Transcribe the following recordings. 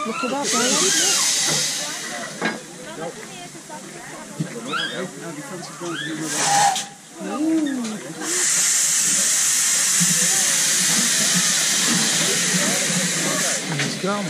Look at that, Brian. He's gone.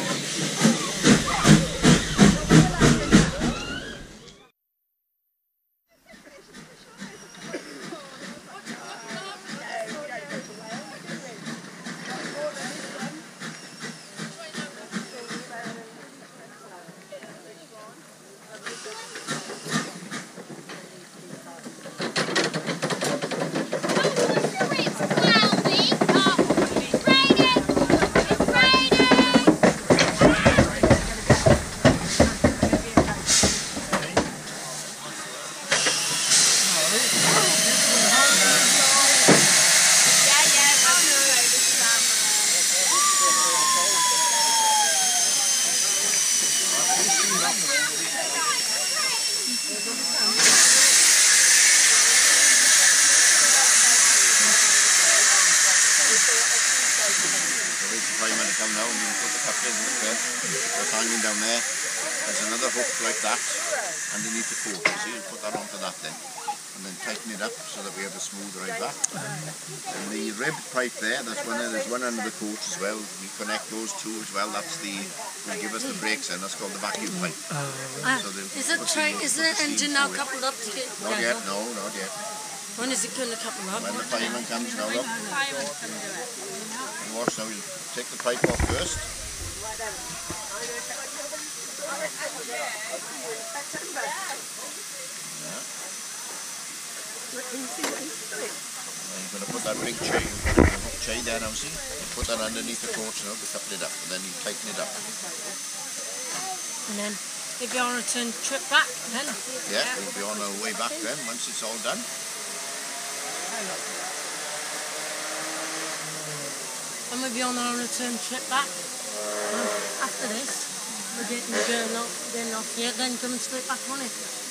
Hanging down there, there's another hook like that underneath the coat, you see, you put that onto that then, and then tighten it up so that we have a smooth ride back. And the ribbed pipe there, there's one under the coach as well, we connect those two as well, that's the, will give us the brakes in, that's called the vacuum pipe. So is the engine now coupled up to get Not yet, no, not yet. When is it going to couple up? When the fireman comes now, look. And watch now, we'll take the pipe off first. You're going to put that big chain, hook chain there now, see? You put that underneath the coach now to couple it up, and then you tighten it up. And then, if you're on a turn trip back, then? Yeah, we'll be on our way back then, once it's all done. And we'll be on our return trip back. After this, we're getting off here, then coming straight back on it.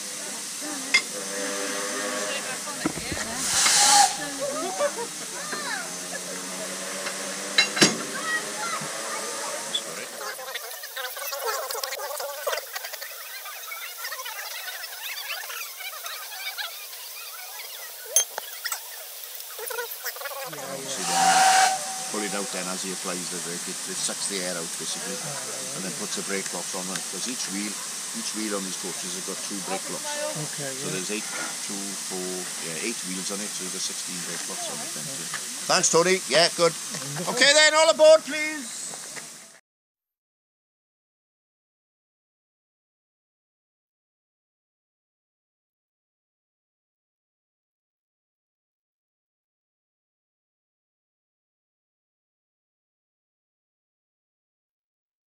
Pull it out then as he applies the brake, it sucks the air out basically, and then puts the brake locks on it, because each wheel on these coaches has got 2 brake locks. Okay. So there's 8 wheels on it, so there's 16 brake locks on it then too. Thanks Tony, yeah, good. Okay then, all aboard please.